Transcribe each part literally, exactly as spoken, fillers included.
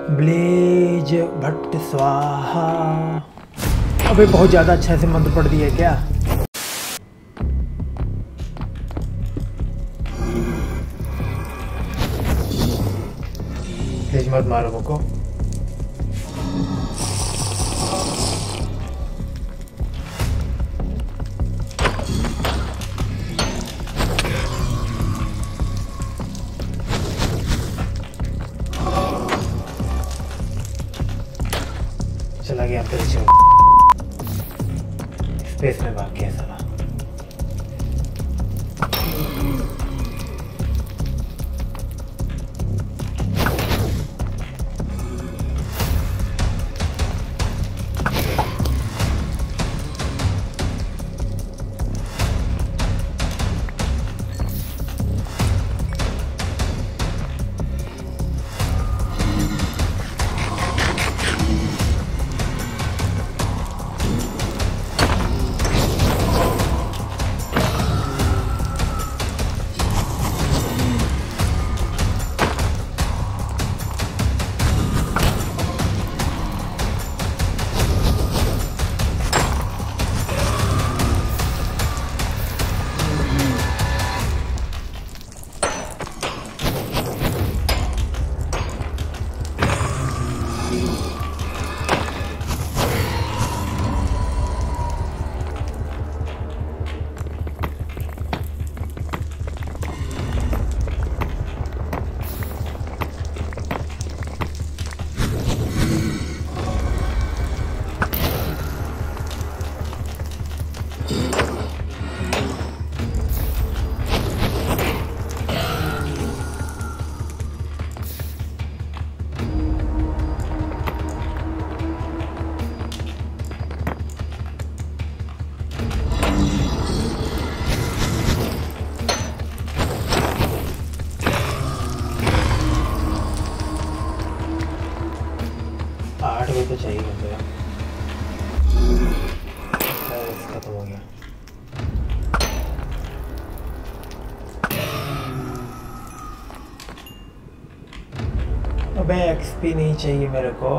Blaze Bhatt स्वाहा। अबे बहुत ज्यादा अच्छा से मंत्र पढ़ दिया क्या? प्लीज मत मारो मुझको। चला गया फिर से स्पेस में भाग गया साला। आठ बजे तो चाहिए होता है। खत्म हो गया। अबे एक्सपी नहीं चाहिए मेरे को।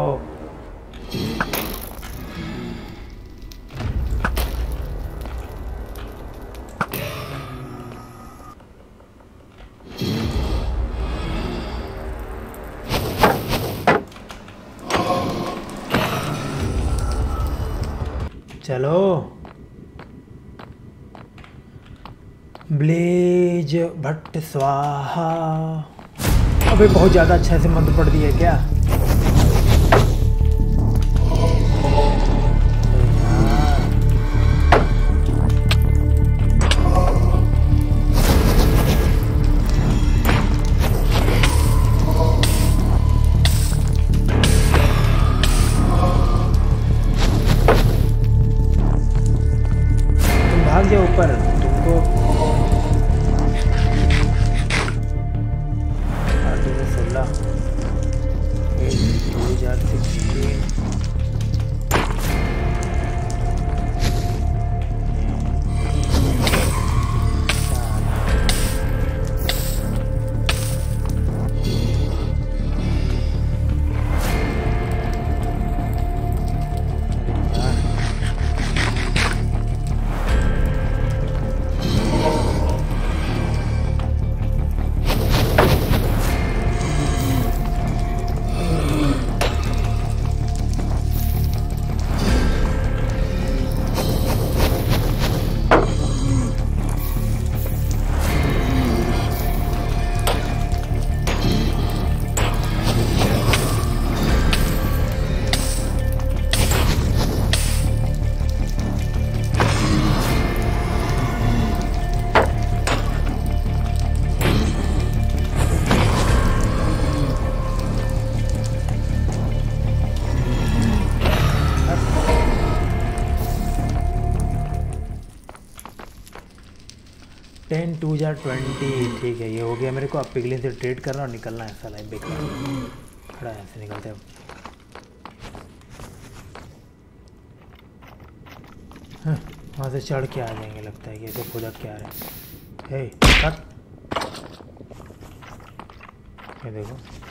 चलो ब्लेज भट्ट स्वाहा। अबे बहुत ज्यादा अच्छा से मंत्र पढ़ दिया क्या? भाग जाओ ऊपर तुमको। आठ से सोलह दो हजार सिक्सटीन। टेन टू हजार ट्वेंटी। ठीक है, ये हो गया मेरे को। अब पिगलिन से ट्रेड करना और निकलना है। साला बेकार खड़ा है, ऐसे निकलते हैं। हाँ, वहाँ से चढ़ के आ जाएंगे लगता है कि ऐसे खुदक के आ रहे हैं। हे, ये देखो